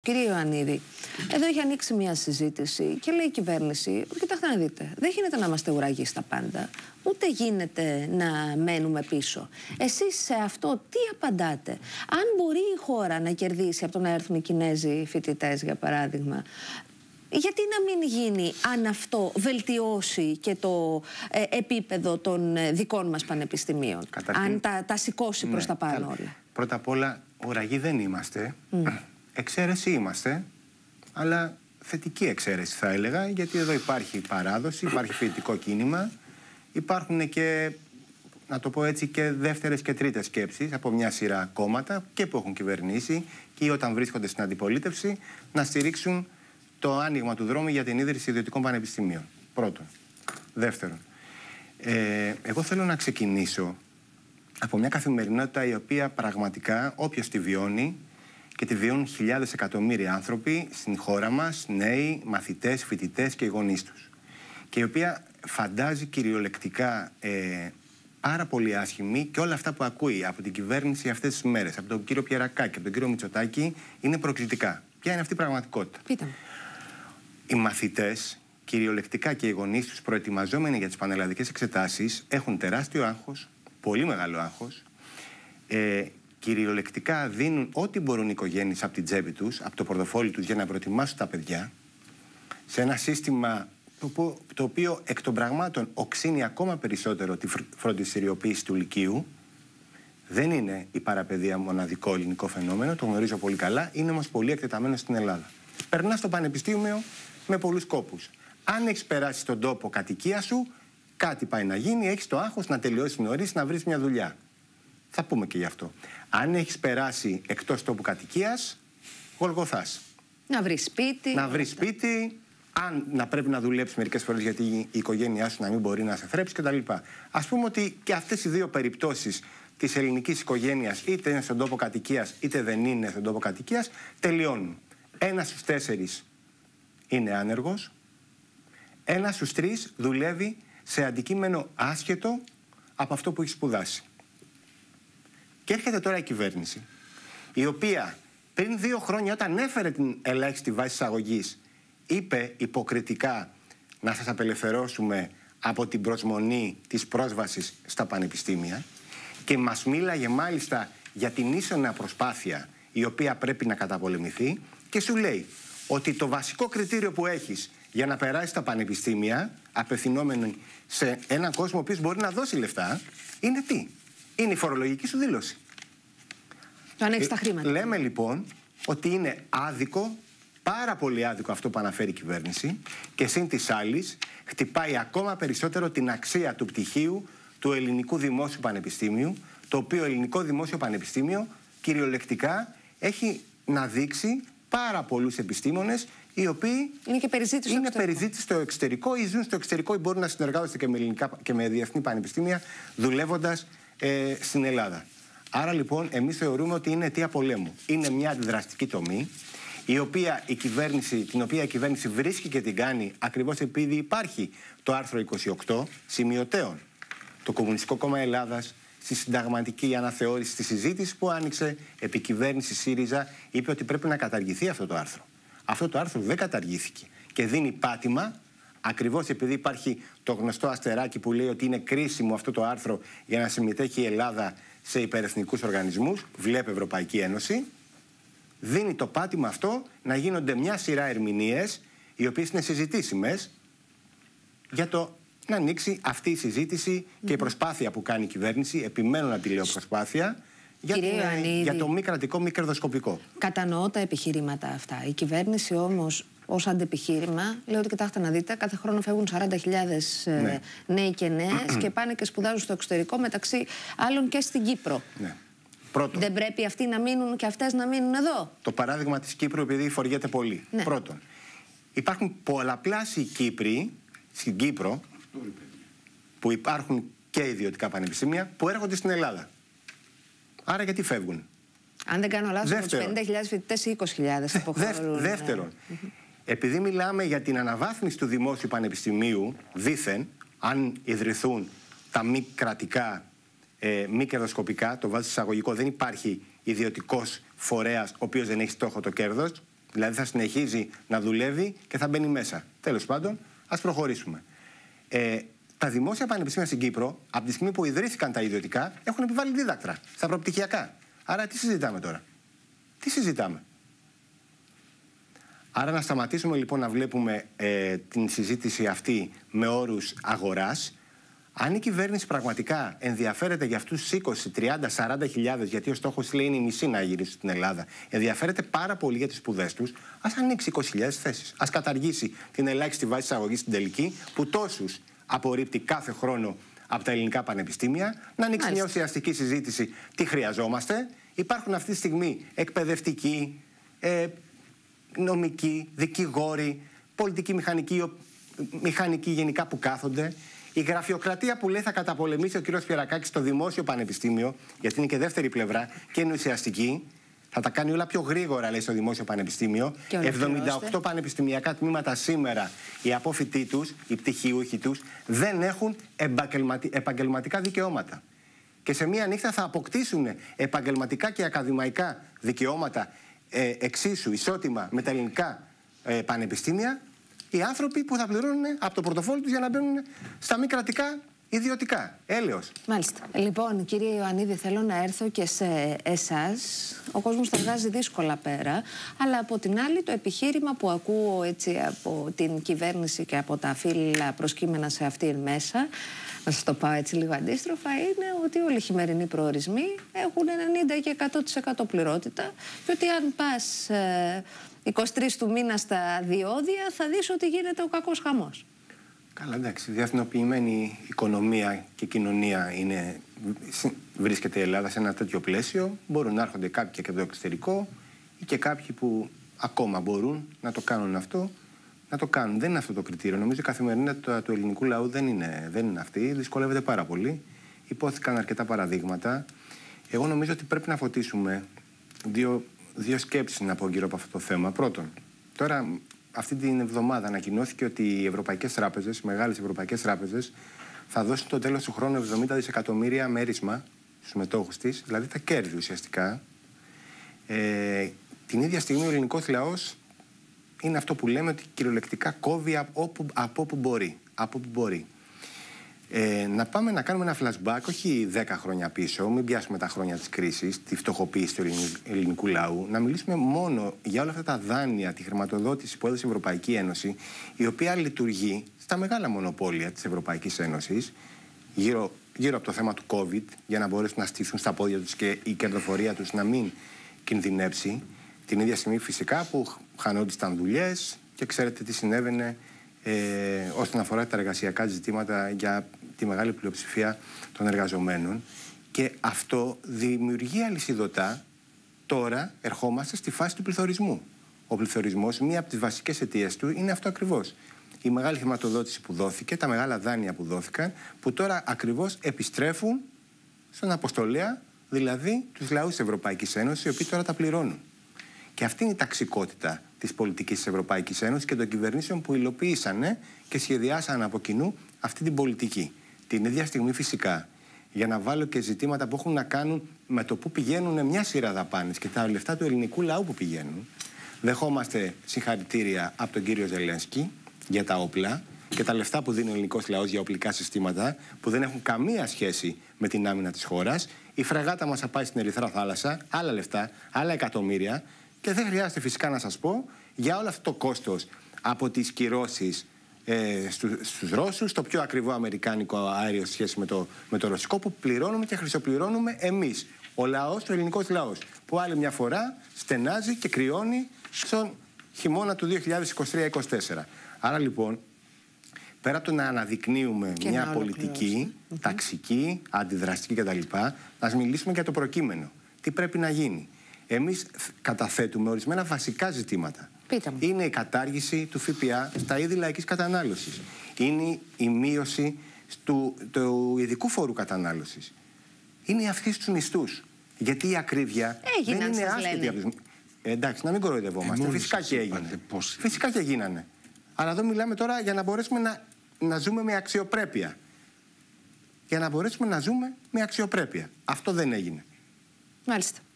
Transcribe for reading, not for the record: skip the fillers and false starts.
Κύριε Ιωαννίδη, εδώ έχει ανοίξει μια συζήτηση και λέει η κυβέρνηση: κοιτάξτε να δείτε, δεν γίνεται να είμαστε ουραγοί στα πάντα, ούτε γίνεται να μένουμε πίσω. Εσείς σε αυτό τι απαντάτε? Αν μπορεί η χώρα να κερδίσει από το να έρθουν οι Κινέζοι φοιτητές, για παράδειγμα, γιατί να μην γίνει αν αυτό βελτιώσει και το επίπεδο των δικών μας πανεπιστημίων? Καταρχήν, αν τα σηκώσει προς τα πάνω όλα. Πρώτα απ' όλα, ουραγοί δεν είμαστε. Εξαίρεση είμαστε, αλλά θετική εξαίρεση θα έλεγα, γιατί εδώ υπάρχει παράδοση, υπάρχει φοιτητικό κίνημα, υπάρχουν και, να το πω έτσι, και δεύτερες και τρίτες σκέψεις από μια σειρά κόμματα και που έχουν κυβερνήσει και όταν βρίσκονται στην αντιπολίτευση να στηρίξουν το άνοιγμα του δρόμου για την ίδρυση ιδιωτικών πανεπιστημίων. Πρώτον. Δεύτερον, εγώ θέλω να ξεκινήσω από μια καθημερινότητα η οποία πραγματικά όποιος τη βιώνει, και τη βιώνουν χιλιάδες εκατομμύρια άνθρωποι στην χώρα μας, νέοι, μαθητές, φοιτητές και οι γονείς τους, και η οποία φαντάζει κυριολεκτικά πάρα πολύ άσχημη, και όλα αυτά που ακούει από την κυβέρνηση αυτές τις μέρες, από τον κύριο Πιερακάκη, από τον κύριο Μητσοτάκη, είναι προκλητικά. Ποια είναι αυτή η πραγματικότητα? Πείτε μου. Οι μαθητές, κυριολεκτικά και οι γονείς τους, προετοιμαζόμενοι για τις πανελλαδικές εξετάσεις, έχουν τεράστιο άγχος, πολύ μεγάλο άγχος. Κυριολεκτικά δίνουν ό,τι μπορούν οι οικογένειες από την τσέπη τους, από το πορτοφόλι τους, για να προετοιμάσουν τα παιδιά σε ένα σύστημα το οποίο εκ των πραγμάτων οξύνει ακόμα περισσότερο τη φροντιστηριοποίηση του Λυκείου. Δεν είναι η παραπαιδεία μοναδικό ελληνικό φαινόμενο, το γνωρίζω πολύ καλά, είναι όμως πολύ εκτεταμένο στην Ελλάδα. Περνάς στο πανεπιστήμιο με πολλούς κόπους. Αν έχεις περάσει στον τόπο κατοικία σου, κάτι πάει να γίνει, έχεις το άγχος να τελειώσεις νωρίς, να βρεις μια δουλειά. Θα πούμε και γι' αυτό. Αν έχεις περάσει εκτός τόπου κατοικίας, γολγοθάς. Να βρεις σπίτι. Να βρεις σπίτι, αν να πρέπει να δουλέψεις μερικές φορές γιατί η οικογένειά σου να μην μπορεί να σε θρέψει κτλ. Ας πούμε ότι και αυτές οι δύο περιπτώσεις της ελληνικής οικογένειας, είτε είναι στον τόπο κατοικίας είτε δεν είναι στον τόπο κατοικίας, τελειώνουν. 1 στους 4 είναι άνεργος, 1 στους 3 δουλεύει σε αντικείμενο άσχετο από αυτό που έχει σπουδάσει. Και έρχεται τώρα η κυβέρνηση, η οποία πριν 2 χρόνια, όταν έφερε την ελάχιστη βάση εισαγωγής, είπε υποκριτικά να σας απελευθερώσουμε από την προσμονή της πρόσβασης στα πανεπιστήμια, και μας μίλαγε μάλιστα για την ίσονα προσπάθεια η οποία πρέπει να καταπολεμηθεί, και σου λέει ότι το βασικό κριτήριο που έχεις για να περάσεις στα πανεπιστήμια, απευθυνόμενο σε έναν κόσμο ο οποίος μπορεί να δώσει λεφτά, είναι τι? Είναι η φορολογική σου δήλωση. Το αν έχεις τα χρήματα. Λέμε λοιπόν ότι είναι άδικο, πάρα πολύ άδικο αυτό που αναφέρει η κυβέρνηση, και συν της άλλης χτυπάει ακόμα περισσότερο την αξία του πτυχίου του ελληνικού δημόσιου πανεπιστήμιου, το οποίο ελληνικό δημόσιο πανεπιστήμιο κυριολεκτικά έχει να δείξει πάρα πολλούς επιστήμονες οι οποίοι είναι περιζήτητοι στο εξωτερικό ή ζουν στο εξωτερικό ή μπορούν να συνεργάζονται και με ελληνικά και με διεθνή πανεπιστήμια δουλεύοντας στην Ελλάδα. Άρα λοιπόν εμείς θεωρούμε ότι είναι αιτία πολέμου. Είναι μια αντιδραστική τομή την οποία η κυβέρνηση βρίσκει και την κάνει ακριβώς επειδή υπάρχει το άρθρο 28 σημειωτέων. Το Κομμουνιστικό Κόμμα Ελλάδας στη συνταγματική αναθεώρηση, στη συζήτηση που άνοιξε επί κυβέρνηση ΣΥΡΙΖΑ, είπε ότι πρέπει να καταργηθεί αυτό το άρθρο. Αυτό το άρθρο δεν καταργήθηκε και δίνει πάτημα, ακριβώς επειδή υπάρχει το γνωστό αστεράκι που λέει ότι είναι κρίσιμο αυτό το άρθρο για να συμμετέχει η Ελλάδα σε υπερεθνικούς οργανισμούς, βλέπε Ευρωπαϊκή Ένωση, δίνει το πάτημα αυτό να γίνονται μια σειρά ερμηνείες, οι οποίες είναι συζητήσιμες, για το να ανοίξει αυτή η συζήτηση και η προσπάθεια που κάνει η κυβέρνηση, επιμένω να τη λέω προσπάθεια, για το μη κρατικό, μη κερδοσκοπικό. Κατανοώ τα επιχειρήματα αυτά. Η κυβέρνηση όμως ως αντεπιχείρημα λέει ότι κοιτάξτε να δείτε, κάθε χρόνο φεύγουν 40.000 νέοι και νέες και πάνε και σπουδάζουν στο εξωτερικό, μεταξύ άλλων και στην Κύπρο. Ναι. Πρώτον, δεν πρέπει αυτοί να μείνουν και αυτές να μείνουν εδώ? Το παράδειγμα της Κύπρου, επειδή φοριέται πολύ. Ναι. Πρώτον, υπάρχουν πολλαπλάσιοι Κύπροι στην Κύπρο που υπάρχουν και ιδιωτικά πανεπιστήμια που έρχονται στην Ελλάδα. Άρα γιατί φεύγουν? Αν δεν κάνω λάθος, από τους 50.000 φοιτητές ή 20.000 υποχωρούν. Δεύτερον, επειδή μιλάμε για την αναβάθμιση του δημόσιου πανεπιστημίου, δήθεν, αν ιδρυθούν τα μη κρατικά, μη κερδοσκοπικά, το βάζω εισαγωγικό, δεν υπάρχει ιδιωτικός φορέας ο οποίος δεν έχει στόχο το κέρδος, Δηλαδή θα συνεχίζει να δουλεύει και θα μπαίνει μέσα. Τέλος πάντων, ας προχωρήσουμε. Τα δημόσια πανεπιστήμια στην Κύπρο, από τη στιγμή που ιδρύθηκαν τα ιδιωτικά, έχουν επιβάλει δίδακτρα στα προπτυχιακά. Άρα τι συζητάμε τώρα? Τι συζητάμε? Άρα να σταματήσουμε λοιπόν να βλέπουμε την συζήτηση αυτή με όρους αγοράς. Αν η κυβέρνηση πραγματικά ενδιαφέρεται για αυτούς τους 20, 30, 40 χιλιάδες, γιατί ο στόχος λέει είναι η μισή να γυρίσει στην Ελλάδα, ενδιαφέρεται πάρα πολύ για τις σπουδές τους, ας ανοίξει 20.000 θέσεις. Ας καταργήσει την ελάχιστη βάση εισαγωγής στην τελική, που τόσους απορρίπτει κάθε χρόνο από τα ελληνικά πανεπιστήμια, να ανοίξει μια ουσιαστική συζήτηση τι χρειαζόμαστε. Υπάρχουν αυτή τη στιγμή εκπαιδευτικοί, νομικοί, δικηγόροι, πολιτικοί μηχανικοί γενικά που κάθονται. Η γραφειοκρατία που λέει θα καταπολεμήσει ο κ. Πιερακάκης στο δημόσιο πανεπιστήμιο, γιατί είναι και δεύτερη πλευρά και είναι ουσιαστική, θα τα κάνει όλα πιο γρήγορα, λέει, στο δημόσιο πανεπιστήμιο. 78 πανεπιστημιακά τμήματα σήμερα, οι απόφοιτοί τους, οι πτυχιούχοι τους, δεν έχουν επαγγελματικά δικαιώματα. Και σε μία νύχτα θα αποκτήσουν επαγγελματικά και ακαδημαϊκά δικαιώματα εξίσου ισότιμα με τα ελληνικά πανεπιστήμια, οι άνθρωποι που θα πληρώνουν από το πορτοφόλι τους για να μπαίνουν στα μη κρατικά ιδιωτικά. Έλεος. Μάλιστα. Λοιπόν, κύριε Ιωαννίδη, θέλω να έρθω και σε εσάς. Ο κόσμος τα βγάζει δύσκολα πέρα, αλλά από την άλλη το επιχείρημα που ακούω έτσι από την κυβέρνηση και από τα φύλλα προσκύμενα σε αυτήν μέσα, να σας το πάω έτσι λίγο αντίστροφα, είναι ότι όλοι οι χειμερινοί προορισμοί έχουν 90 και 100% πληρότητα και ότι αν πας 23 του μήνα στα διόδια θα δεις ότι γίνεται ο κακός χαμός. Καλά, εντάξει. Διεθνοποιημένη οικονομία και κοινωνία βρίσκεται η Ελλάδα σε ένα τέτοιο πλαίσιο. Μπορούν να έρχονται κάποιοι και από το εξωτερικό ή και κάποιοι που ακόμα μπορούν να το κάνουν αυτό, να το κάνουν. Δεν είναι αυτό το κριτήριο. Νομίζω η καθημερινότητα του ελληνικού λαού δεν είναι αυτή. Δυσκολεύεται πάρα πολύ. Υπόθηκαν αρκετά παραδείγματα. Εγώ νομίζω ότι πρέπει να φωτίσουμε δύο σκέψεις να πω γύρω από αυτό το θέμα. Πρώτον, τώρα αυτή την εβδομάδα ανακοινώθηκε ότι οι ευρωπαϊκές τράπεζες, οι μεγάλες ευρωπαϊκές τράπεζες, θα δώσουν το τέλος του χρόνου 70 δισεκατομμύρια μέρισμα στους μετόχους της, δηλαδή τα κέρδη ουσιαστικά. Την ίδια στιγμή ο ελληνικός λαός είναι αυτό που λέμε ότι κυριολεκτικά κόβει από όπου μπορεί. Να πάμε να κάνουμε ένα flashback, όχι 10 χρόνια πίσω, μην πιάσουμε τα χρόνια της κρίσης, τη φτωχοποίηση του ελληνικού λαού, να μιλήσουμε μόνο για όλα αυτά τα δάνεια, τη χρηματοδότηση που έδωσε η Ευρωπαϊκή Ένωση, η οποία λειτουργεί στα μεγάλα μονοπόλια της Ευρωπαϊκής Ένωσης, γύρω από το θέμα του COVID, για να μπορέσουν να στηθούν στα πόδια τους και η κερδοφορία τους να μην κινδυνεύσει. Την ίδια στιγμή φυσικά που χανόντουσαν δουλειές και ξέρετε τι συνέβαινε όσον αφορά τα εργασιακά ζητήματα για τη μεγάλη πλειοψηφία των εργαζομένων. Και αυτό δημιουργεί αλυσιδωτά. Τώρα ερχόμαστε στη φάση του πληθωρισμού. Ο πληθωρισμός, μία από τις βασικές αιτίες του είναι αυτό ακριβώς. Η μεγάλη χρηματοδότηση που δόθηκε, τα μεγάλα δάνεια που δόθηκαν, που τώρα ακριβώς επιστρέφουν στον αποστολέα, δηλαδή τους λαούς της Ευρωπαϊκής Ένωσης, οι οποίοι τώρα τα πληρώνουν. Και αυτή είναι η ταξικότητα της πολιτικής της Ευρωπαϊκής Ένωσης και των κυβερνήσεων που υλοποίησαν και σχεδιάσαν από κοινού αυτή την πολιτική. Την ίδια στιγμή φυσικά, για να βάλω και ζητήματα που έχουν να κάνουν με το που πηγαίνουν μια σειρά δαπάνες και τα λεφτά του ελληνικού λαού που πηγαίνουν, δεχόμαστε συγχαρητήρια από τον κύριο Ζελένσκι για τα όπλα και τα λεφτά που δίνει ο ελληνικός λαός για οπλικά συστήματα που δεν έχουν καμία σχέση με την άμυνα της χώρας. Η φρεγάτα μας θα πάει στην Ερυθρά Θάλασσα, άλλα λεφτά, άλλα εκατομμύρια. Και δεν χρειάζεται φυσικά να σας πω για όλο αυτό το κόστος από τις κυρώσεις στους Ρώσους, το πιο ακριβό αμερικάνικο αέριο σε σχέση με το ρωσικό που πληρώνουμε και χρυσοπληρώνουμε εμείς. Ο λαός, ο ελληνικός λαός, που άλλη μια φορά στενάζει και κρυώνει στον χειμώνα του 2023-2024. Άρα λοιπόν, πέρα από το να αναδεικνύουμε μια πολιτική, ταξική, αντιδραστική κτλ., να μιλήσουμε για το προκείμενο. Τι πρέπει να γίνει. Εμείς καταθέτουμε ορισμένα βασικά ζητήματα. Είναι η κατάργηση του ΦΠΑ στα είδη λαϊκής κατανάλωσης. Είναι η μείωση του ειδικού φόρου κατανάλωσης. Είναι η αυξήση στους μισθούς. Γιατί η ακρίβεια δεν είναι άσχετη από τους... Εντάξει, να μην κοροϊδευόμαστε. Φυσικά και έγινε. Φυσικά και γίνανε. Αλλά εδώ μιλάμε τώρα για να μπορέσουμε να ζούμε με αξιοπρέπεια. Για να μπορέσουμε να ζούμε με αξιοπρέπεια. Αυτό δεν έγινε. Μάλιστα.